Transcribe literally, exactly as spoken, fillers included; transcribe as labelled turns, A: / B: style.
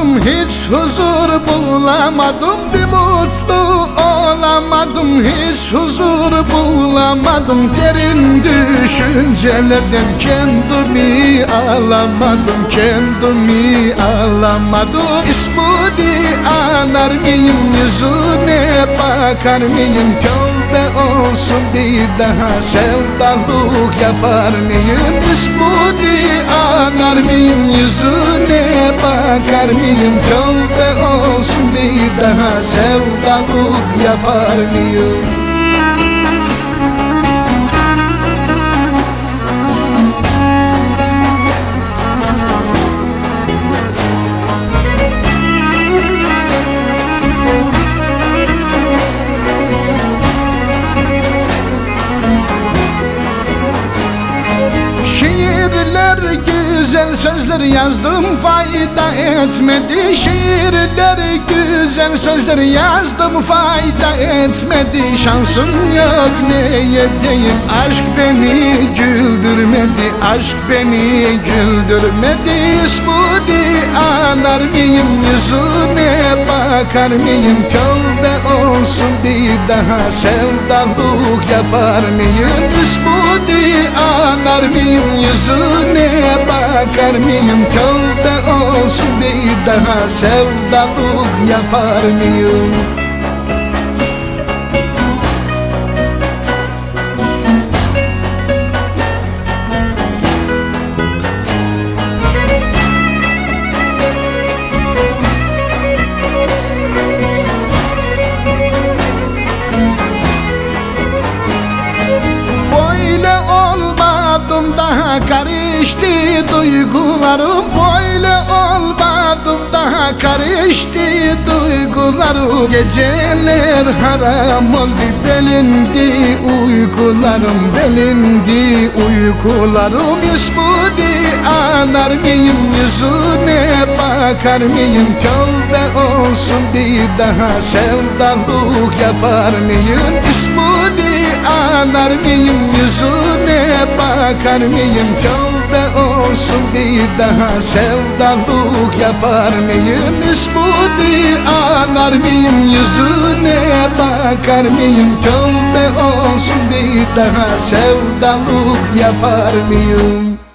A: Bulamadım, hiç huzur bulamadım, bir mutlu olamadım, hiç huzur bulamadım. Derin düşüncelerden kendimi alamadım, kendimi alamadım. İsmini anar mıyım, yüzüne bakar mıyım? Tövbe olsun, bir daha sevdalık yapar mıyım? İsmini anar mıyım, yüzüne bakar mıyım? Tövbe olsun, bir daha sevdalık yapar mıyım? Güzel sözler yazdım, fayda etmedi. Şiirler güzel sözler yazdım, fayda etmedi. Şansım yok, ne edeyim? Aşk beni güldürmedi, aşk beni güldürmedi. İsmini anar mıyım, yüzüne bakar mıyım? Tövbe olsun, bir daha sevdalık yapar mıyım? İsmini anar mıyım, yüzüne bakar mıyım? Tövbe olsun, bir daha sevdalık yapar mıyım? Daha karıştı duygularım, böyle olmadım, daha karıştı duygularım. Geceler haram oldu, delindi uykularım, delindi uykularım. İsmini anar mıyım, yüzüne bakar mıyım? Tövbe olsun, bir daha sevdalık yapar mıyım? İsmini anar mıyım, yüzüne bakar mıyım? Tövbe olsun, bir daha sevdalık yapar mıyım? İsmini anar mıyım, yüzüne bakar mıyım? Tövbe olsun, bir daha sevdalık yapar mıyım?